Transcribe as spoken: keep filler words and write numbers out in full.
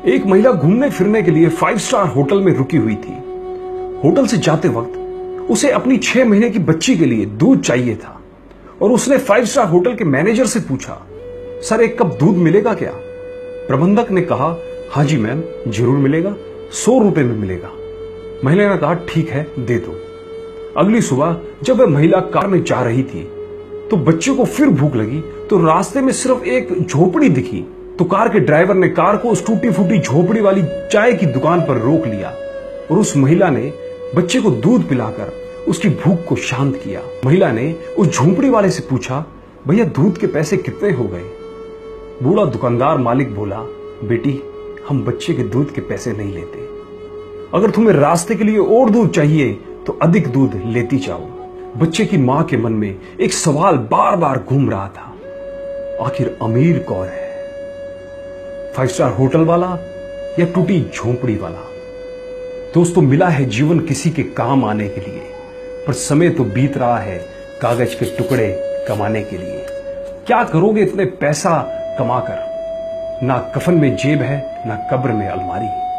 एक महिला घूमने फिरने के लिए फाइव स्टार होटल में रुकी हुई थी। होटल से जाते वक्त उसे अपनी छह महीने की बच्ची के लिए दूध चाहिए था और उसने फाइव स्टार होटल के मैनेजर से पूछा, सर एक कप दूध मिलेगा क्या? प्रबंधक ने कहा, हाँ जी मैम जरूर मिलेगा, सौ रुपए में मिलेगा। महिला ने कहा, ठीक है दे दो। अगली सुबह जब वह महिला कार में जा रही थी तो बच्चे को फिर भूख लगी तो रास्ते में सिर्फ एक झोपड़ी दिखी तो कार के ड्राइवर ने कार को उस टूटी फूटी झोपड़ी वाली चाय की दुकान पर रोक लिया और उस महिला ने बच्चे को दूध पिलाकर उसकी भूख को शांत किया। महिला ने उस झोपड़ी वाले से पूछा, भैया दूध के पैसे कितने हो गए? बूढ़ा दुकानदार मालिक बोला, बेटी हम बच्चे के दूध के पैसे नहीं लेते, अगर तुम्हें रास्ते के लिए और दूध चाहिए तो अधिक दूध लेती जाओ। बच्चे की मां के मन में एक सवाल बार बार घूम रहा था, आखिर अमीर कौन है, फाइव स्टार होटल वाला या टूटी झोंपड़ी वाला? दोस्तों मिला है जीवन किसी के काम आने के लिए, पर समय तो बीत रहा है कागज के टुकड़े कमाने के लिए। क्या करोगे इतने पैसा कमाकर? ना कफन में जेब है ना कब्र में अलमारी।